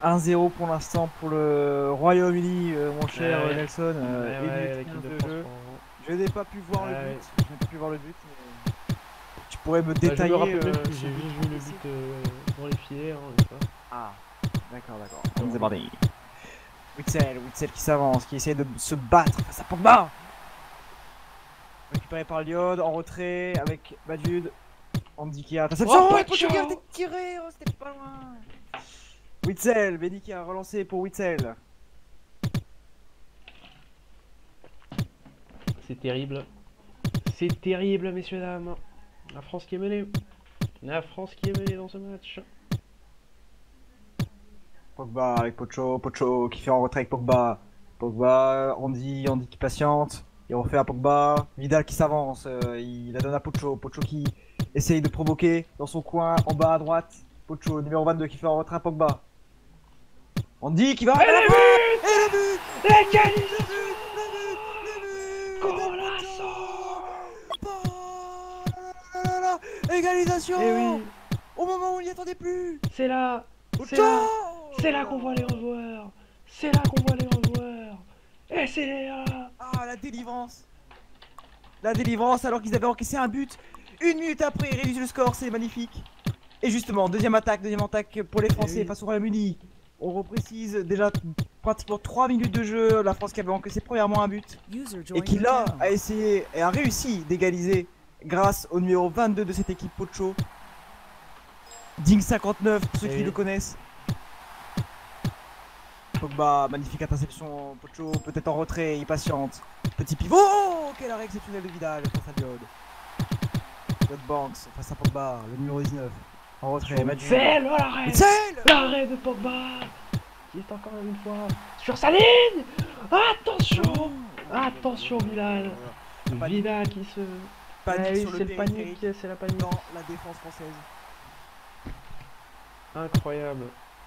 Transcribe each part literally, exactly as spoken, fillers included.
un zéro pour l'instant pour le Royaume-Uni, euh, mon cher Ah ouais. Nelson. Euh, Ouais, ouais, et l'équipe but, de quinze de France jeu. pour- Je n'ai pas pu voir Ah le ouais. but. Je n'ai pas pu voir le but. Mais... Tu pourrais me Bah, je me détailler rappelle même euh, plus, ce j'ai but juste vu le précis. but euh, dans les filets. Hein, n'est-ce pas. Ah, d'accord, d'accord. On est parti. Witzel, Witzel qui s'avance, qui essaie de se battre face à Pogba. Récupéré par Lyod, en retrait avec Badud. Andy qui a interception. Oh, Et Pocho qui a été Pocho tiré. Oh, c'était pas loin. Witzel, Benny qui a relancé pour Witzel. C'est terrible. C'est terrible, messieurs, dames. La France qui est menée. La France qui est menée dans ce match. Pogba avec Pocho, Pocho qui fait en retrait avec Pogba. Pogba, Andy, Andy qui patiente. Il refait à Pogba. Vidal qui s'avance. euh, il la donne à Pocho. Pocho qui essaye de provoquer dans son coin en bas à droite. Pocho, numéro vingt-deux qui fait en retrait à Pogba. Andy qui va Et à la le frappe. but Et le but. L'égalisation Le but, le but, le but de Golasso Pocho. Oh là là là là. Égalisation. Eh oui, Au moment où il n'y attendait plus. c'est là C'est Pocho. là C'est là qu'on voit les revoirs C'est là qu'on voit les revoirs Et c'est là Ah, la délivrance. La délivrance alors qu'ils avaient encaissé un but. Une minute après, ils réduisent le score, c'est magnifique. Et justement, deuxième attaque, deuxième attaque pour les Français oui. face au Royaume-Uni. On reprécise déjà pratiquement trois minutes de jeu. La France qui avait encaissé premièrement un but. Et qui là a essayé et a réussi d'égaliser grâce au numéro vingt-deux de cette équipe Pocho. Ding cinquante-neuf pour ceux Et qui oui. le connaissent. Pogba, magnifique interception. Pocho peut-être en retrait, il patiente. Petit pivot, oh, quel arrêt exceptionnel de Vidal face à Diod. Diod Banks face à Pogba, le numéro dix-neuf. En retrait, Madrid. Witzel, oh l'arrêt Witzel. L'arrêt de Pogba qui est encore une fois sur sa ligne. Attention Attention Vidal Vidal qui se... Panique Ah oui, sur le c'est le périphérique panique, c'est la panique. dans la défense française. Incroyable.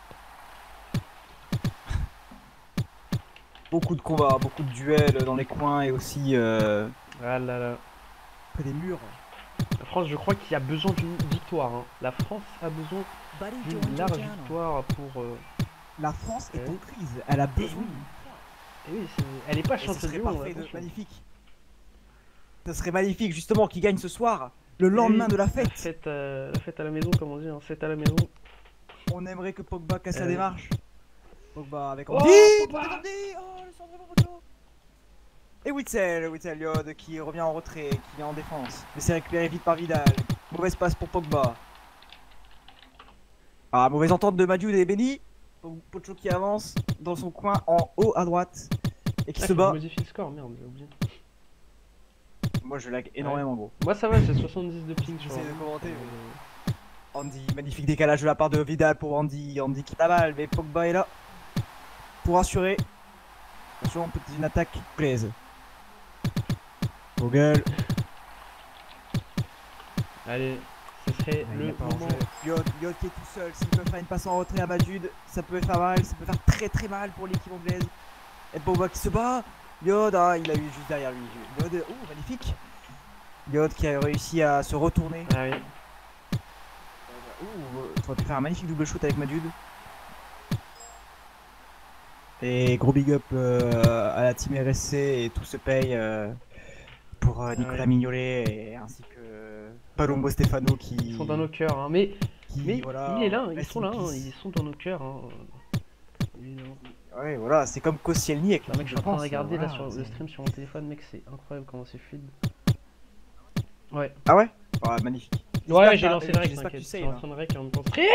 Beaucoup de combats, beaucoup de duels dans les coins et aussi euh, Ah là là. près des murs. La France, je crois qu'il y a besoin d'une victoire. Hein. La France a besoin d'une large victoire pour... Euh... La France est Ouais. en crise, elle a besoin. Eh oui, c'est- elle n'est pas Et ce championne serait du monde. parfait, de- attention. magnifique. Ce serait magnifique justement qu'il gagne ce soir, le lendemain Eh oui, de la La fête. fête, euh, la fête à la maison, comme on dit, hein. Fête à la maison. On aimerait que Pogba casse la Euh. démarche. Pogba avec Oh, Andy. Pogba. Peut-être Andy. Oh, le centre de Pogba. Et Witzel, Witzel Yod qui revient en retrait, qui est en défense. Mais c'est récupéré vite par Vidal. Mauvaise passe pour Pogba. Ah, mauvaise entente de Madiou et Benny. Pocho qui avance dans son coin en haut à droite et qui Ah, se faut que bat. je modifie le score, merde, j'ai oublié. Moi je lag énormément gros. Moi ça va, j'ai soixante-dix de ping sur... J'essaie de commenter, Euh, Andy, magnifique décalage de la part de Vidal pour Andy. Andy qui la balle, mais Pogba est là pour assurer. Attention, petite une attaque plaise. Vogel. Allez, ce serait Ah, il le est pas en moment... jeu. Yod, Yod qui est tout seul. S'il peut faire une passe en retrait à Badud, ça peut faire mal. Ça peut faire très très mal pour l'équipe anglaise. Et Pogba qui se bat. Yod, ah, il a eu juste derrière lui. Yod, oh, magnifique. Yod qui a réussi à se retourner. Ah oui. Ouh, tu aurais pu faire un magnifique double shoot avec Madud. Et gros big up euh, à la team R S C et tout se paye euh, pour euh, Nicolas ouais. Mignolet et ainsi que Palombo Stefano qui Ils sont dans nos cœurs, hein. Mais, qui, mais voilà, il est là, ils rest sont in là, hein. peace. Ils sont dans nos cœurs. Hein. Évidemment. Ouais, voilà, c'est comme Koscielny avec Là, mec, je suis en train de regarder là, voilà, sur le c'est- stream sur mon téléphone, mec, c'est incroyable comment c'est fluide. Ouais. Ah ouais, ouais, magnifique. Ouais, J'espère ouais, j'ai que lancé t'as- le rec, j'espère que t'inquiète. tu Je sais, suis en là. train de rec en même temps. Stream.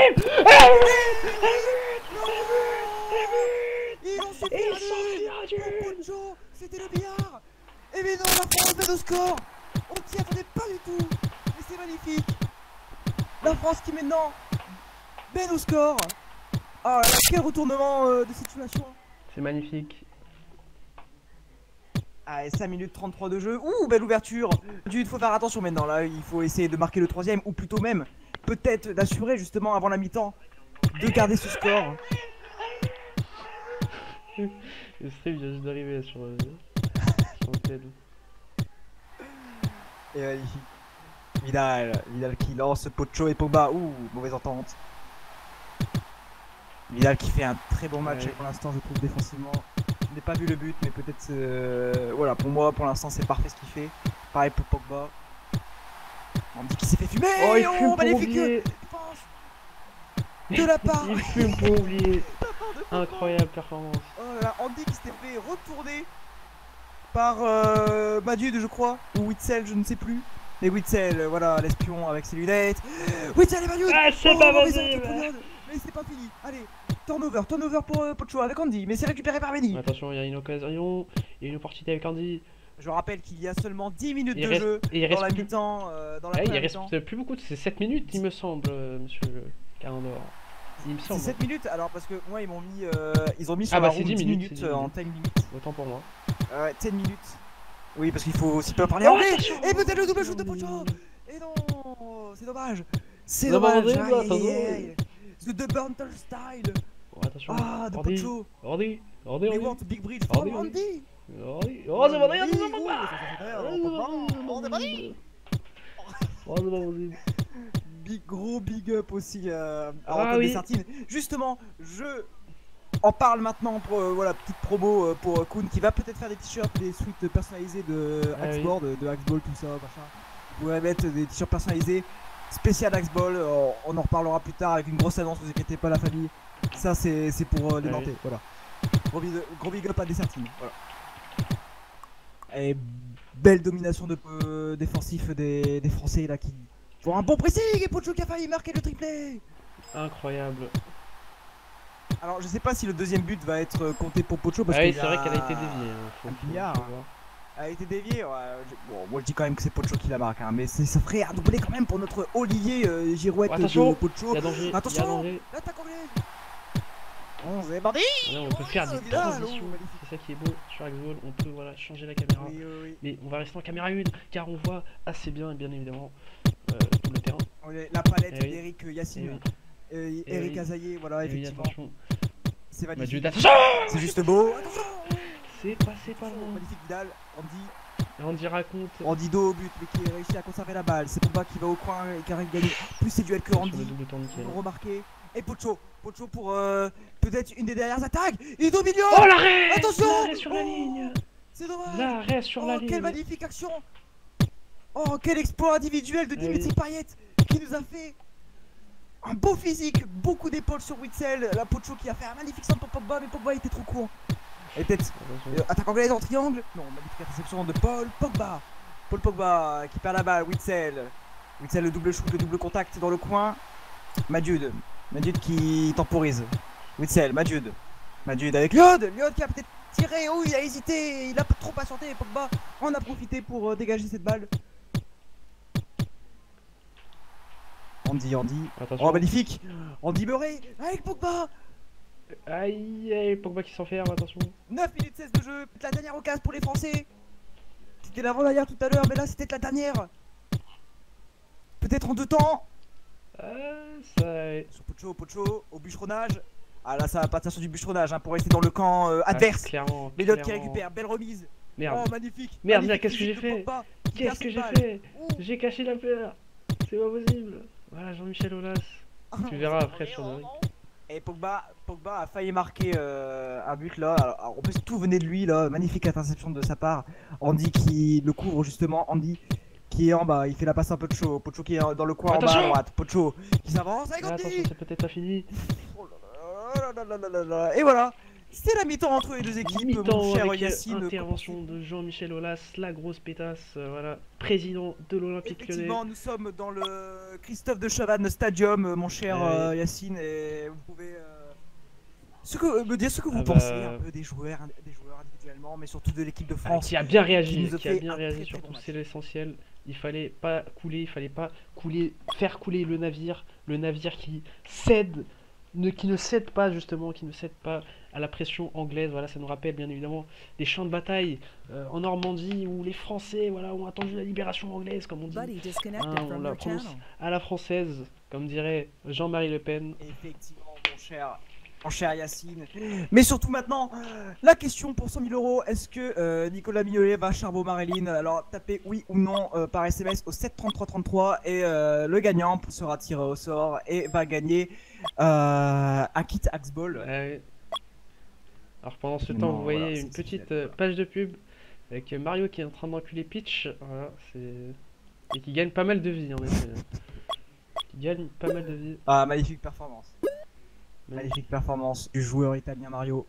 Ils ont Et ils sont perdu pour Pocho, c'était le billard. Et mais non, la France met au score. On s'y attendait pas du tout. Mais c'est magnifique. La France qui maintenant mène au score. Ah là là, quel retournement euh, de situation. C'est magnifique. Allez, cinq minutes trente-trois de jeu. Ouh, belle ouverture. Il faut faire attention maintenant. Là, il faut essayer de marquer le troisième, ou plutôt même, peut-être d'assurer justement avant la mi-temps, de garder ce score. Le stream vient juste d'arriver sur, euh, sur le T L. Et magnifique. Vidal, Vidal qui lance Pocho et Pogba. Ouh, mauvaise entente. Vidal qui fait un très bon match Ouais. pour l'instant, je trouve, défensivement. Je n'ai pas vu le but, mais peut-être. Euh, voilà, pour moi, pour l'instant, c'est parfait ce qu'il fait. Pareil pour Pogba. On dit qu'il s'est fait fumer. Oh, il fume pour magnifique oublier. défense de la part. Il fume pour oublier. de la part de Pogba. Incroyable performance. Oh là là, Andy qui s'était fait retourner par euh, Madude, je crois, ou Witzel, je ne sais plus. Mais Witzel, voilà, l'espion avec ses lunettes. Witzel et Madude. Ah, c'est Oh, pas mauvais possible. arrêt, Pogba. Mais c'est pas fini. Allez, turnover, turnover pour euh, Pocho avec Andy, mais c'est récupéré par Benny. Attention, il y a une occasion. Il y a une opportunité avec Andy. Je rappelle qu'il y a seulement dix minutes Il de reste- jeu et il dans reste la plus- mi-temps. Euh, dans la Ah, il première reste mi-temps. plus beaucoup, c'est sept minutes, il me semble, euh, monsieur Carandor. Il me C'est semble. sept minutes, alors parce que moi ils m'ont mis, euh, ils ont mis sur Ah bah, la c'est roue dix dix minutes, minutes, c'est dix euh, en minutes. time limit. Autant pour moi. Euh, Ouais, dix minutes. Oui, parce qu'il faut aussi pas parler Oh, anglais. attention. Et peut-être le double shoot de Andy. Pocho. Et non, c'est dommage. C'est Non, dommage. Andy, Aïe, aïe, attention. aïe, aïe. The The Burntall style. Oh, attention. Ah, de Andy. Pocho. Andy. Andy, We Andy. want big bridge Andy, from Andy. Andy. Andy. Oh, c'est pas vrai, Andy, c'est pas ouh, vrai. ça, ça, ça, ça, on peut pas. On est pas dit. Oh, c'est pas possible. Big, gros big up aussi euh, à Ah Antoine oui. Desartines. Justement, je en parle maintenant pour euh, voilà, petite promo euh, pour euh, Kuhn qui va peut-être faire des t-shirts, des suites personnalisées de Ah oui. Axeboard, de, de Axball, tout ça, machin. Vous pourrez mettre des t-shirts personnalisés spécial Axball. euh, on en reparlera plus tard avec une grosse annonce, vous inquiétez pas la famille. Ça c'est c'est pour euh, les Ah oui. Nantais, voilà. Gros big, gros big up à Desartines, voilà. Et belle domination de euh, défensif des, des Français là qui font un bon pressing et Pocho qui a failli marquer le triplé. Incroyable. Alors je sais pas si le deuxième but va être euh, compté pour Pocho parce Ah oui, qu'il c'est vrai a- qu'elle a été déviée. hein. Faut- un faut- billard. faut voir. a été dévié. Ouais, je- bon, moi je dis quand même que c'est Pocho qui la marque, hein, mais c'est- ça ferait un doublé quand même pour notre Olivier euh, Girouette Attention, de Pocho. Il y a danger. Il y a Attention, danger. l'attaque anglaise. onze et bandit. Là, on peut faire des Oh, Vidal, transitions. oh, magnifique. C'est ça qui est beau sur Axball. On peut voilà, changer la caméra. Oui, oui, oui. Mais on va rester en caméra une car on voit assez bien, bien évidemment, euh, tout le terrain. On est- La palette Eh oui. d'Eric Et Yacine, oui, euh, Eh Eric oui. Azaillé, voilà, et oui, effectivement. attention. C'est Madu, magnifique. attention. C'est juste beau. Attention. C'est passé pas Attention, loin. magnifique Vidal. Andy, Andy raconte. Andy dos au but, mais qui a réussi à conserver la balle. C'est Pogba qui va au coin et qui arrive à gagner. Plus c'est duel que Sur le Andy. double tour nickel. Remarqué. Et Pocho. Pocho pour euh, peut-être une des dernières attaques. Il est au milieu. Oh l'arrêt. Attention. L'arrêt sur la Oh, ligne. C'est dommage. L'arrêt sur la Oh, quelle ligne. magnifique action. Oh, quel exploit individuel de Ah Dimitri oui. Payet qui nous a fait un beau physique, beaucoup d'épaules sur Witzel. La Pocho qui a fait un magnifique centre pour Pogba, mais Pogba était trop court. Et peut-être Attention. euh, attaque anglaise en triangle. Non, magnifique interception de Paul Pogba. Paul Pogba qui perd la balle. Witzel. Witzel le double shoot, le double contact dans le coin. Madude. Madude qui temporise. Witzel, Madude. Madude avec Liod. Liod qui a peut-être tiré. Oh, il a hésité. Il a trop patienté. Pogba en a profité pour euh, dégager cette balle. Andy, Andy. Attention. Oh, magnifique. Andy Murray avec Pogba. Aïe, aïe, Pogba qui s'enferme, attention. neuf minutes seize de jeu. Peut-être la dernière occasion pour les Français. C'était l'avant-dernière tout à l'heure, mais là c'était la dernière. Peut-être en deux temps. Ah, ça. Sur Pocho, Pocho, au bûcheronnage. Ah là, ça va partir sur du bûcheronnage hein, pour rester dans le camp euh, Ah, adverse. clairement. Mais l'autre qui clairement. récupère, belle remise. Merde. Oh, magnifique. Merde, magnifique merde, qu'est-ce que physique j'ai de fait Pogba, qui perd Qu'est-ce que cette j'ai balle. fait Ouh. J'ai caché la paire. C'est pas possible. Voilà, Jean-Michel Aulas. Tu verras après sur le. Et Pogba, Pogba a failli marquer euh, un but là. Alors, alors, en plus, tout venait de lui là. Magnifique interception de sa part. Andy qui le couvre justement. Andy qui est en bas. Il fait la passe un peu de chaud. Pocho qui est dans le coin en bas à Attention. droite. Pocho qui s'avance avec Ah, Andy. attention, c'est peut-être pas fini. Oh là là là là là là là. Et voilà. C'est la mi-temps entre les deux équipes. Mi-temps Mon cher avec Yacine. intervention de Jean-Michel Aulas, la grosse pétasse, euh, voilà, président de l'Olympique Lyonnais. Effectivement, nous sommes dans le Christophe de Chavannes Stadium, euh, mon cher Ouais. euh, Yacine, et vous pouvez euh, ce que, me dire ce que vous Ah bah. pensez un peu des joueurs, des joueurs individuellement, mais surtout de l'équipe de Ah, France. qui a bien qui réagi, nous a qui a fait bien un réagi très, très surtout, bon match. c'est l'essentiel. Il fallait pas couler, il fallait pas couler, faire couler le navire, le navire qui cède, ne, qui ne cède pas justement, qui ne cède pas à la pression anglaise. Voilà, ça nous rappelle bien évidemment des champs de bataille euh, en Normandie où les Français, voilà, ont attendu la libération anglaise, comme on dit, Buddy disconnected Ah, on from la your prononce channel. à la française, comme dirait Jean-Marie Le Pen. Effectivement, mon cher Mon cher Yacine. Mais surtout maintenant, la question pour cent mille euros, est-ce que euh, Nicolas Mignolet va charbon Marilyn? Alors tapez oui ou non euh, par S M S au sept trente-trois trente-trois et euh, le gagnant sera tiré au sort et va gagner euh, un kit Axball. Ouais. Alors pendant ce Non, temps, vous voyez voilà, une c'est petite euh, page de pub avec Mario qui est en train d'enculer Peach. Voilà, c'est... Et qui gagne pas mal de vie en effet. Qui gagne pas mal de vie. Ah, magnifique performance. Mais... Magnifique performance du joueur italien Mario.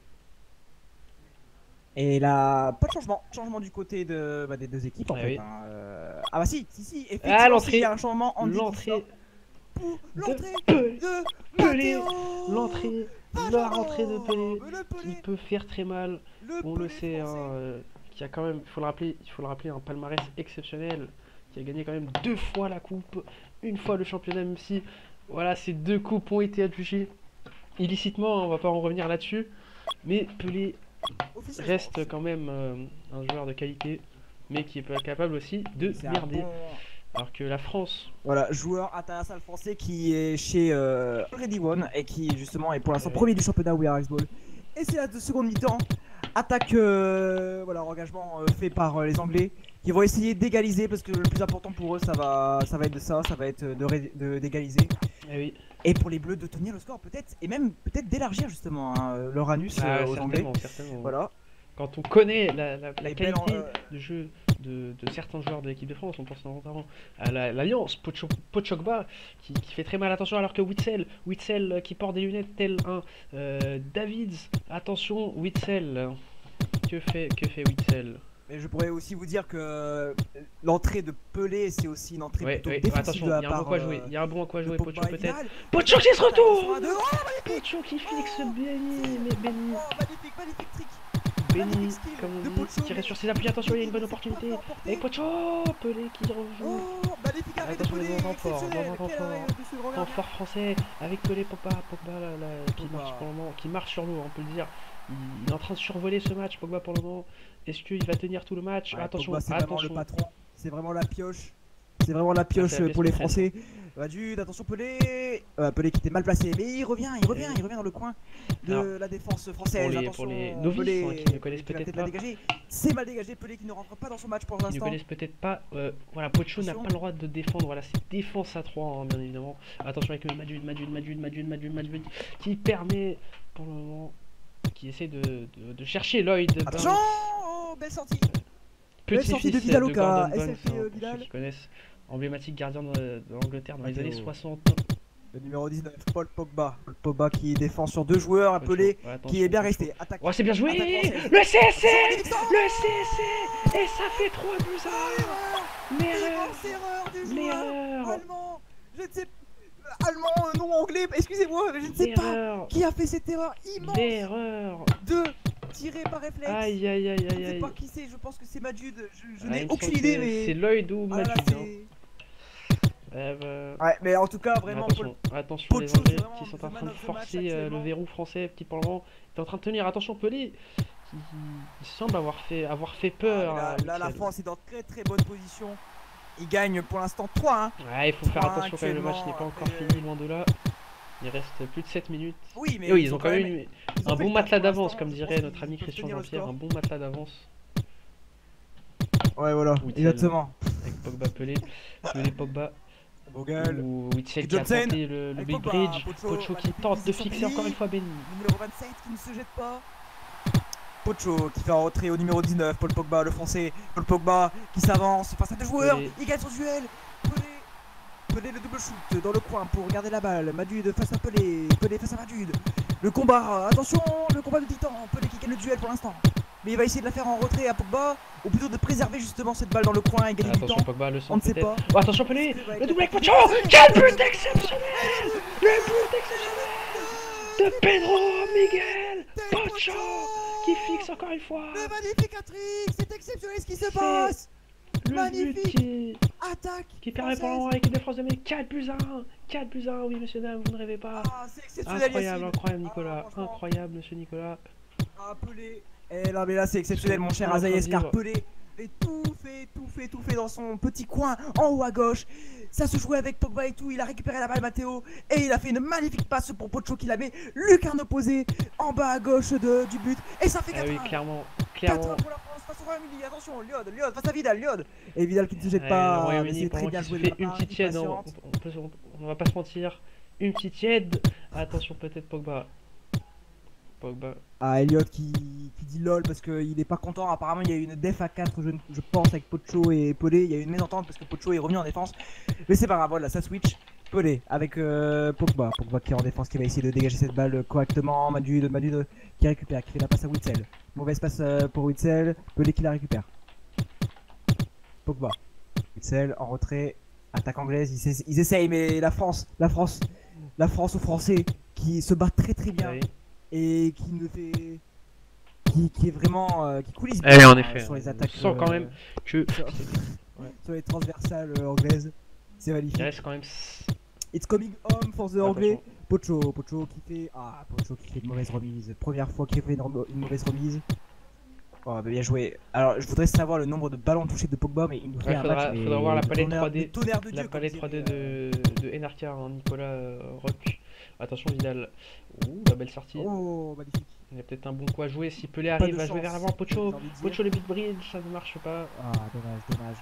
Et là, pas de changement. Changement du côté de, bah, des deux équipes en Ah fait. oui. Hein. Euh... Ah bah si, si, si. Effectivement, Ah, l'entrée. il y a un changement en L'entrée Pour de l'entrée Pelé. de Pelé. Matteo L'entrée, la Pajaro. rentrée de Pelé Le qui Pelé, peut faire très mal. le On le Pelé sait, hein, français. euh, qui a quand même, il faut le rappeler, il faut le rappeler, un palmarès exceptionnel, qui a gagné quand même deux fois la coupe, une fois le championnat, même si, voilà, ces deux coupes ont été adjugées illicitement, on va pas en revenir là-dessus, mais Pelé Officiellement. reste quand même euh, un joueur de qualité, mais qui est pas capable aussi de C'est un merder, bon- alors que la France, Voilà, joueur international français qui est chez euh, Ready One et qui justement est pour l'instant Ouais. premier du championnat We Are Xball. Et c'est la de seconde mi-temps. Attaque, euh, voilà, engagement euh, fait par euh, les Anglais qui vont essayer d'égaliser parce que le plus important pour eux ça va, ça va être de ça, ça va être de ré- de- d'égaliser. eh oui, Et pour les Bleus de tenir le score peut-être et même peut-être d'élargir justement hein, leur anus ah, euh, aux Anglais. certainement, certainement. Voilà. Quand on connaît la, la, la Les belles qualité en- euh, de jeu de, de certains joueurs de l'équipe de France, on pense notamment à la- l'Alliance, Pocho- Pochogba, qui, qui fait très mal, attention, alors que Witzel, Witzel euh, qui porte des lunettes tel un euh, Davids, attention, Witzel, que fait, que fait Witzel? Mais je pourrais aussi vous dire que euh, l'entrée de Pelé c'est aussi une entrée Ouais, plutôt ouais, défensive attention, de la il y a un bon part coup à euh, jouer, il y a un bon coup à de jouer, Pogba Pocho et peut-être. Vidal. Pocho qui se retourne! Attention à deux. Oh, Pocho qui fixe Benny, mais Benny, oh, magnifique, magnifique trick. Benny, magnifique skill comme on de dit, Pocho, tirer mais- sur ses appuis, attention, il y a une bonne C'est pas opportunité. fort porté. Avec Pocho, Pelé qui rejoue. Oh, magnifique arrêt de Attention, Pelé, dans un renfort, exceptionnel. dans un Quel renfort. arrêt de ce grand gardien. Renfort français avec Pelé, Pogba, Pogba là, là, qui Pogba. marche pour le moment, qui marche sur l'eau, on peut le dire. Il, il est en train de survoler ce match, Pogba pour le moment. Est-ce qu'il va tenir tout le match? Ouais, Attention, Pogba, c'est vraiment attention. le patron. C'est vraiment la pioche. C'est vraiment la pioche Ah, c'est la pièce pour les maîtresse. Français. Vadud, attention Pelé. Euh, Pelé qui était mal placé, mais il revient, il revient, Oui. il revient dans le coin de Alors, la défense française. pour les- attention, pour les novices, Pelé, hein, qui ne connaissent qui va peut-être la pas. dégager. C'est mal dégagé, Pelé qui ne rentre pas dans son match pour Qui ne l'instant. connaissent peut-être pas, euh, voilà, Pocho n'a Attention. pas le droit de défendre, voilà, c'est défense à trois, hein, bien évidemment. Attention avec Madrid, Madrid, Madrid, Madrid, Madrid, Madrid, qui permet, pour le moment, qui essaie de, de, de chercher Lloyd. Attention, Burns. oh, belle sortie. Petit sortie fils de Vidal de au cas, Gordon Banks, S F P, hein, euh, pour Vidal. ceux qui connaissent, emblématique gardien de, de l'Angleterre dans les Matteo. années soixante. Le numéro dix-neuf, Paul Pogba. Paul Pogba qui défend sur deux joueurs, appelé, Ouais, attention, qui est bien attention. resté. Attaque. Oh, c'est bien joué! Attaque française. Le C S C! Attention, Le C S C! Et ça fait trois buts à un! L'erreur! Immense erreur du joueur L'erreur! allemand. Je ne sais allemand, euh, non anglais, excusez-moi, mais je ne sais pas L'erreur! qui a fait cette erreur immense L'erreur! de tirer par réflexe. Aïe aïe aïe Je aïe ne sais aïe! pas qui c'est, je pense que c'est Majud, je, je Ah, n'ai il me aucune semble idée que mais... C'est Lloyd ou Ah là là, Madrid. hein. c'est- Eh ben, Ouais, mais en tout cas, vraiment, attention, Paul- attention Pocho, les c'est Anglais vraiment qui sont the en man train de of the match forcer euh, le actuellement. verrou français, petit pour le moment, est en train de tenir. Attention Pelé, qui, qui semble avoir fait, avoir fait peur. Ah, à mais là, là, la Witzel. France est dans de très très bonne position. Il gagne pour l'instant trois un. Ouais, il faut faire trois attention quand même, le match actuellement, n'est pas encore après, fini, loin de là. Il reste plus de sept minutes. Oui, mais Et oui, ils ont quand même eu ils ont un fait bon le taf matelas pour d'avance, l'instant, comme je dirait pense notre qu'ils ami peuvent Christian tenir le Jean-Pierre, score. un bon matelas d'avance Ouais, voilà, Witzel. exactement. avec Pogba Pelé, Pelé Pogba Bogal, ou Witzel qui a Johnson, tenté le, le avec big Pogba, bridge, Pocho, Pocho qui magnifique tente de position fixer Pelé. encore une fois Benny. numéro vingt-sept qui ne se jette pas. Pocho qui fait un retrait au numéro dix-neuf, Paul Pogba, le français. Paul Pogba qui s'avance face à deux joueurs. Pelé. Il gagne son duel. Pelé. Pelé le double shoot dans le coin pour garder la balle. Madud face à Pelé. Pelé face à Madud. Le combat, attention, le combat de titan. Pelé qui gagne le duel pour l'instant. Mais il va essayer de la faire en retrait à Pogba. Ou plutôt de préserver justement cette balle dans le coin et gagner du Attention temps. Pogba, le On centre ne sait peut-être. pas. Oh, attention Pelé, Ce que va être le double avec la Pocho. tactique. Quel but exceptionnel! Le but exceptionnel de Pedro Miguel Pocho qui fixe encore une fois. Le magnifique hat-trick. C'est exceptionnel ce qui se C'est passe. Le but magnifique. qui, Attaque. qui permet pour française. l'instant à l'équipe de France de mettre quatre buts à un. quatre buts à un, oui messieurs dames, vous ne rêvez pas. Ah, c'est exceptionnel, Incroyable, Yacine. incroyable Nicolas, Ah, franchement. incroyable monsieur Nicolas. Ah, Pelé. Eh là, mais là, c'est exceptionnel, mon cher Azaïs, car Pelé fait tout, fait tout, fait tout, fait dans son petit coin en haut à gauche. Ça se jouait avec Pogba et tout. Il a récupéré la balle, Matteo, et il a fait une magnifique passe pour Pocho qui la met lucarne opposée en bas à gauche de, du but. Et ça fait quatre un. Ah oui, clairement, quatre clairement. un pour la France face au Royaume-Uni. Attention, Liod, Liod face à Vidal, Liod. Et Vidal qui ne se jette Ouais, pas. le Royaume-Uni, C'est très pendant bien qu'il se joué de fait la une part, petite il tiède, on, patiente. on, peut- on- on va pas se mentir. Une petite tiède. Attention, peut-être Pogba. Pogba. Ah, Elliot qui, qui dit lol parce qu'il est pas content. Apparemment, il y a eu une def à quatre, je, je pense, avec Pocho et Pelé. Il y a eu une mésentente parce que Pocho est revenu en défense. Mais c'est pas grave, voilà, ça switch. Pelé avec euh, Pogba. Pogba qui est en défense, qui va essayer de dégager cette balle correctement. Madu, Madu qui récupère, qui fait la passe à Witzel. Mauvaise passe euh, pour Witzel. Pelé qui la récupère. Pogba. Witzel en retrait. Attaque anglaise. Ils, essa- ils essayent, mais la France, la France, la France aux Français qui se bat très très bien. Ah oui. Et qui ne fait qui, qui est vraiment euh, qui coulisse Eh, en euh, effet, sur les on attaques sent quand même que sur, sur les transversales euh, anglaises, c'est il magnifique. reste quand même. s- It's coming home for the anglais. Attention. Pocho Pocho qui fait ah Pocho qui fait une mauvaise remise, première fois qu'il fait une, rem- une mauvaise remise. Oh, bah, bien joué. Alors je voudrais savoir le nombre de ballons touchés de Pogba, mais il nous fait Ouais, un faudra, match, mais faudra voir la de palette tonnerre- trois D. de tonnerre de La Dieu, palette comme trois D dirait, euh, de, de Enarcar, hein, Nicolas euh, Roch. Attention, Vidal. Ouh, la belle sortie. Oh magnifique. Il y a peut-être un bon coup à jouer. Si Pelé Pas arrive de à jouer chance, vers l'avant, j'ai Pocho. envie de dire. Pocho, le big bridge, ça ne marche pas. Ah dommage, dommage.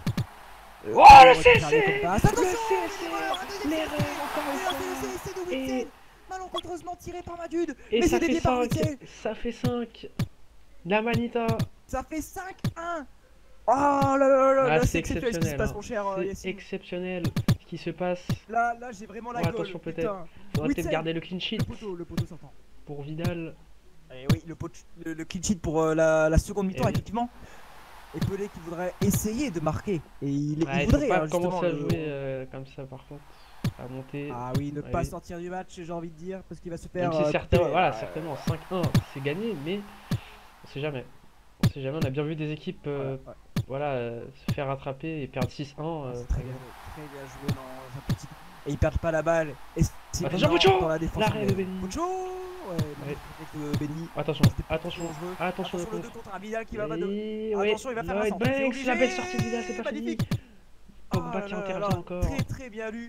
Oh, le qui C arrive C comme passe. Le Attention, C C L'erreur, encore une fois. c'est de Et- Witzel, malencontreusement tiré par Madude, Et mais ça c'est fait dévié par cinq. Witzel. Ça fait cinq. La Manita. Ça fait cinq un. Oh là là là là, Ah, là, c'est c'est exceptionnel ce qui se exceptionnel. passe, hein. mon cher euh, C'est Yacine. exceptionnel ce qui se passe. Là, là j'ai vraiment la Oh, gueule. attention, peut-être. Putain. Faudrait peut-être Witzel. garder le clean sheet Le poteau, le poteau sortant. pour Vidal. Et oui, le, pot- le, le clean sheet pour euh, la, la seconde mi-temps, Eh oui. effectivement. Et Pelé qui voudrait essayer de marquer. Et il, il Ah, il faut voudrait, pas hein, justement, commencer à le- jouer euh, comme ça par contre. À monter. Ah oui, ne Ah pas oui. sortir du match, j'ai envie de dire, parce qu'il va se faire. Même si euh, certains, couper, voilà, euh, certainement cinq un c'est gagné, mais on sait jamais. On sait jamais, on a bien vu des équipes euh, voilà, ouais. voilà, euh, se faire rattraper et perdre six un. euh, C'est très bien, très bien joué dans un petit. Et ils perdent pas la balle. Et c'est Attention, brillant Pocho dans la défense. L'arrêt de anglaise. Benny. Pocho Ouais, magnifique de Benny. Attention, C'était pas attention, dangereux. attention, Attention, le le deux contre. contre un Vidal qui va pas de. Et ouais, Attention, il va faire un Lloyd centre. C'est Banks, obligé. la belle sortie de Vidal, c'est pas fini. Magnifique. Pogba Ah qui là là intervient là, encore. Très très bien lu.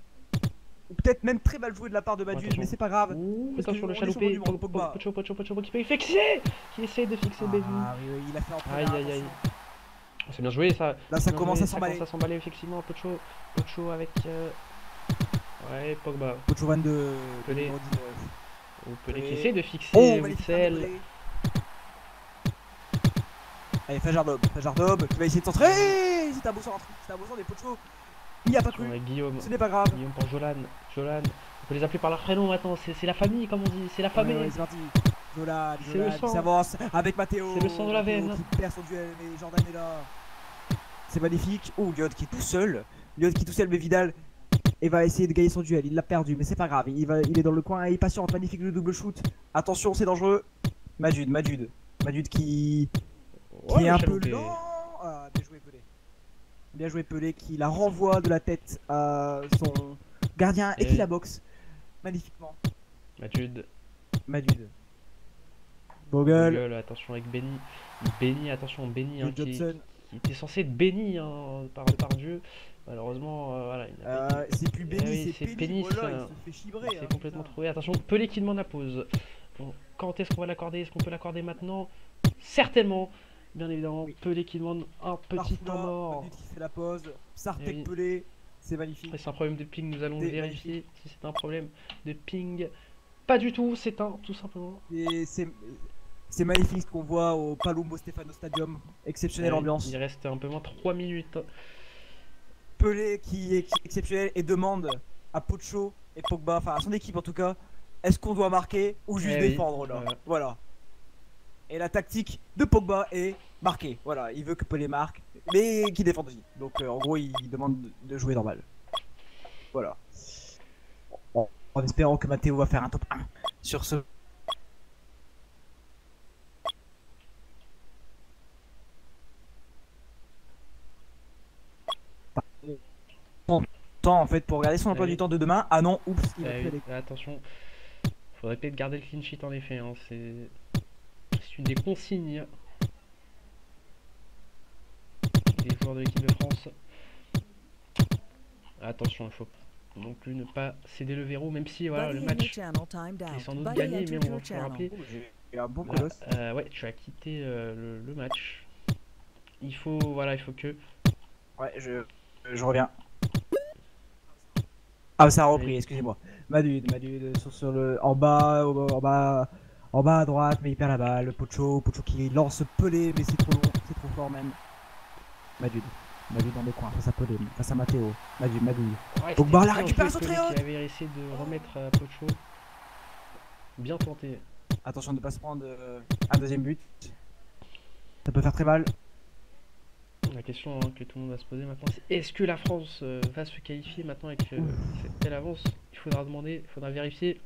Ou peut-être même très mal joué de la part de Madu, Attention. mais c'est pas grave. Ouh, Parce attention que le on est sur chaloupé, du monde, Pogba, Pogba. Pocho, Pocho, Pocho, Pocho qui peut fixer, qui essaye de fixer Benny. Ah oui, oui, il a fait en Aïe première. aïe aïe. attention. Oh, c'est bien joué ça. Là, ça Bien commence joué, à ça s'emballer. commence à s'emballer effectivement. Pocho, Pocho avec. euh, Ouais, Pogba. Pocho Van de. Pelé. numéro dix-neuf. Ou Pelé qui Pelé. essaie de fixer Oh, magnifique. Witzel. Pelé. Allez, Fajardob, Fajardob qui va essayer de centrer. C'est un beau centre, c'est un beau centre des Pocho. Il n'y a pas cru, Ouais, Guillaume. ce n'est pas grave. Guillaume pour Jolan. Jolan. On peut les appeler par leur prénom maintenant. C'est c'est la famille, comme on dit. C'est la Ouais, famille. ouais, c'est parti. Zola, C'est le Zola qui sang. s'avance avec Matteo. C'est le sang de la Matteo veine. qui perd son duel, mais Jordan est là. C'est magnifique. Oh, Liod qui est tout seul. Liod qui est tout seul, mais Vidal. Et va essayer de gagner son duel. Il l'a perdu, mais c'est pas grave. Il, va, il est dans le coin et il patiente. Magnifique le double shoot. Attention, c'est dangereux. Madude, Madude. Madude qui, qui Ouais, est le un peu chaloupé. lent. Ah, bien joué, Pelé. Bien joué, Pelé qui la renvoie de la tête à son gardien et, Et- qui la boxe magnifiquement. Matude. Madude. Bogle. Gueule, attention avec Benny. Benny, attention, Benny hein, Et qui, Johnson. qui était censé être béni hein, par, par Dieu. Malheureusement, euh, voilà, il n'a pas Euh, été- c'est plus Eh béni, oui, c'est c'est pénible. pénis, Oh là, euh, il se fait chibrer. C'est hein, complètement putain. trouvé. Attention, Pelé qui demande la pause. Bon, quand est-ce qu'on va l'accorder? Est-ce qu'on peut l'accorder maintenant? Certainement, bien évidemment. Oui. Pelé qui demande un petit Parfois, temps mort. Madude qui fait la pause. Sartek Eh oui. Pelé. C'est magnifique. Et c'est un problème de ping, nous allons C'est vérifier si c'est un problème de ping. Pas du tout, c'est un, tout simplement. Et c'est c'est magnifique ce qu'on voit au Palumbo Stefano Stadium. Exceptionnelle Euh, ambiance. Il reste un peu moins trois minutes. Pelé qui est exceptionnel et demande à Pocho et Pogba, enfin à son équipe en tout cas, est-ce qu'on doit marquer ou juste Eh oui, défendre là voilà. Voilà. Et la tactique de Pogba est marquer. Voilà, il veut que Pelé marque, mais qu'il défende aussi. Donc euh, en gros, il demande de jouer normal. Voilà. En, en espérant que Matteo va faire un top un sur ce. Temps en fait pour regarder son emploi Allez. du temps de demain. Ah non, oups, il a Eh plus oui, aller. attention, faudrait peut-être garder le clean sheet en effet. Hein, c'est des consignes des joueurs de l'équipe de France. Attention, il faut non plus ne pas céder le verrou, même si voilà, le match est sans doute gagné, mais on va se rappeler. Oh, j'ai un bon Là, colosse. euh, ouais, tu as quitté euh, le, le match. Il faut, voilà, il faut que. Ouais, je, je reviens. Ah, ça a repris, excusez-moi. Madud, Madud, sur, sur le, en bas, au- en bas, en bas à droite, mais il perd la balle. Pocho, Pocho qui lance Pelé, mais c'est trop long, c'est trop fort même. Madud, Madud dans le coin, face à Pelé, face à Matteo. Madud, Madud. Ouais, Pogba, la c'était récupération Pelé très haute. qui avait essayé de remettre à Pocho. Bien tenté. Attention de ne pas se prendre euh, un deuxième but. Ça peut faire très mal. La question hein, que tout le monde va se poser maintenant, c'est est-ce que la France euh, va se qualifier maintenant avec euh, cette telle avance? Il faudra demander, il faudra vérifier.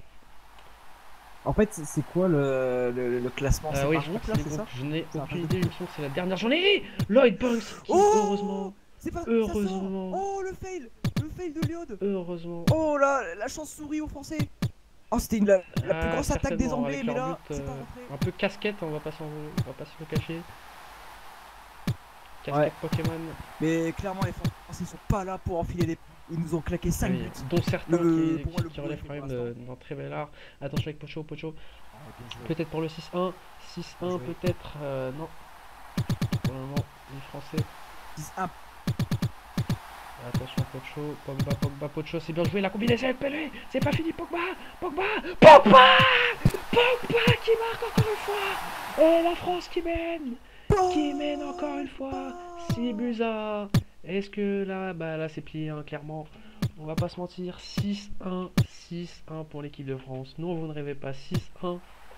En fait, c'est- c'est quoi le, le, le classement? Ah C'est oui, par je groupe crois là, que c'est c'est des ça? groupes. Je n'ai C'est un aucune peu idée, il me semble que c'est la dernière journée. Lloyd Banks, qui, Oh heureusement, C'est pas Heureusement. ça sort. Oh le fail, le fail de Léod. heureusement. Oh là, la chance sourit aux Français. Oh, c'était une, la, la plus Ah, grosse attaque des certainement, Anglais, avec mais leur là, but, c'est pas euh, rentré. un peu casquette, on va pas s'en, on va pas se le cacher. Casquette Ouais. Pokémon, Mais clairement, les Français sont pas là pour enfiler des. Ils nous ont claqué cinq oui, buts. dont certains Le- qui, pour moi, qui- le qui boulot est relèvent fait quand même pour de- l'instant. d'un très bel art. Attention avec Pocho, Pocho. Oh, bien joué. Peut-être pour le six un. six un Bien joué. peut-être. euh, non. Pour le moment, les Français. six un. Attention Pocho, Pogba, Pogba, Pocho, c'est bien joué, la combinaison avec Pelé, c'est pas fini, Pogba, Pogba, Pogba, Pogba qui marque encore une fois, et la France qui mène, qui mène encore une fois, six buts à, est-ce que là, bah là c'est plié, hein, clairement, on va pas se mentir, six un, six un pour l'équipe de France, non vous ne rêvez pas, six un,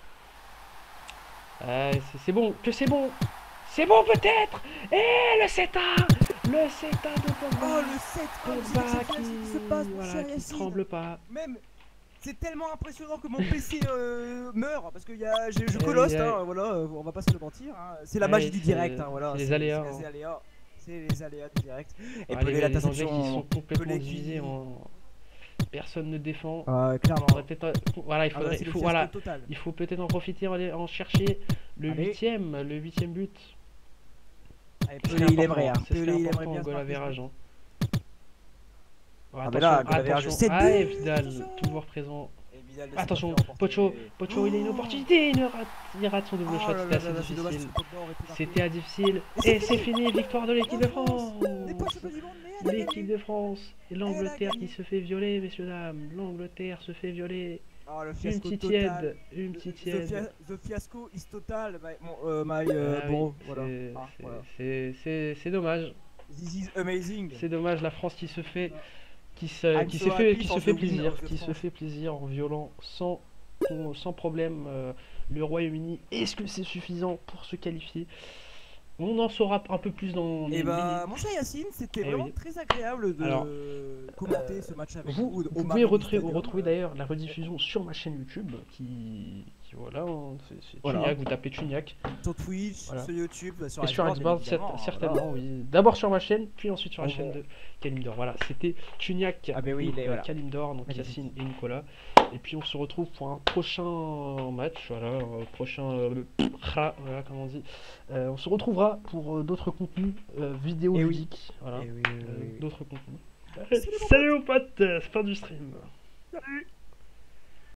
euh, c'est c'est bon, que c'est bon, c'est bon peut-être, et le sept un, le sept un de Pogba. Oh le sept un, c'est Pogba exceptionnel ce qui se qui, passe, mon voilà, cher qui Yacine. tremble pas. Même, c'est tellement impressionnant que mon P C euh, meurt parce que y a, je, je Eh colosse, oui, hein, eh. voilà, euh, on va pas se le mentir. Hein. C'est la Eh magie oui, du c'est- direct, hein, voilà. c'est les aléas, C'est les hein. aléas, c'est les aléas du direct. Et Ah, Pelé, les, la les Anglais qui tentation, sont complètement Pelé qui- divisés en. Personne ne défend. Ouais, clairement. Faudrait peut-être, voilà, il Ah, faudrait, bah, c'est il le faut, fiasco voilà, total. il faut peut-être en profiter, aller en chercher le Allez. huitième, le huitième but. Allez, Ce Pelé, serait il aimerait, hein. important, ce serait Pelé, il important aimerait bien au se goal marquer ce average, but. hein. Ah, mais Attention, là, goal average de attention. sept Ah, et buts, Vidal, attention. toujours présent. Et Vidal ne s'est Attention, pas fait emporter. Pocho, Pocho, il a une Oh. opportunité, il rate, il rate son double Oh shot, là c'était là assez là là, c'est dommage, difficile. parce que Pogba aurait pu marquer. C'était à difficile. Et Et c'est c'est fini. fini, victoire de l'équipe de La France n'est pas France. championne du monde, mais elle a L'équipe gagné. de France et l'Angleterre gagné. qui se fait violer, messieurs dames. L'Angleterre se fait violer. Oh, le Une fiasco petite total. tiède, une petite The, tiède. fia- the fiasco is total. My, mon, euh, my, euh, Ah bon, oui, voilà. c'est- Ah, c'est- voilà. c'est- c'est c'est dommage. This is amazing. C'est dommage la France qui se fait, qui se, I'm qui so se fait, happy qui for se fait the win plaisir, of the qui se France. fait plaisir en violant sans, sans problème euh, le Royaume-Uni. Est-ce que c'est suffisant pour se qualifier? On en saura un peu plus dans Et les bah, minutes. mon cher Yacine, c'était Eh vraiment oui. très agréable de Alors, commenter ce match avec Vous, vous. vous au pouvez Maroni retrouver, Stadium. retrouver d'ailleurs la rediffusion sur ma chaîne YouTube qui, qui voilà, hein, c'est c'est Voilà. Tuniac, vous tapez Tuniac. Sur Twitch, Voilà. sur YouTube, sur Et sur Xbox, Xbox, bien cer- évidemment, certainement, voilà. oui. D'abord sur ma chaîne, puis ensuite sur la Oh, chaîne bon. de Kalimdor. Voilà, c'était Tuniac, Ah, ben oui, il est- euh, voilà. Kalimdor, donc Magnifique. Yacine et Nicolas. Et puis on se retrouve pour un prochain match, voilà, euh, prochain, euh, kha, voilà comme on dit. Euh, on se retrouvera pour euh, d'autres contenus euh, vidéo Eh oui. ludiques, voilà, Eh oui, oui, euh, oui, oui. d'autres contenus. Salut, mon Salut aux potes, c'est fin du stream. Salut.